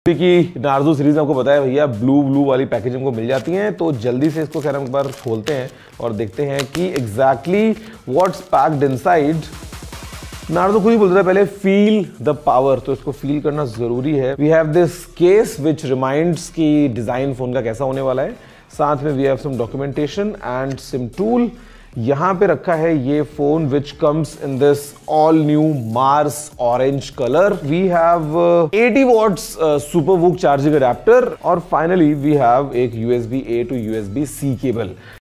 की Narzo series आपको पता है भैया, ब्लू वाली पैकेज हमको मिल जाती हैं, तो जल्दी से इसको खैर हम एक बार खोलते हैं और देखते हैं कि exactly what's packed inside. Narzo खुद ही बोल रहा है पहले फील द पावर, तो इसको फील करना जरूरी है। We have this case which reminds कि डिजाइन फोन का कैसा होने वाला है। साथ में we have some documentation and SIM tool. यहाँ पे रखा है ये phone which comes in this all new Mars orange colour. We have 80 watts super VOOC charging adapter और फाइनली वी हैव एक USB A to USB C cable.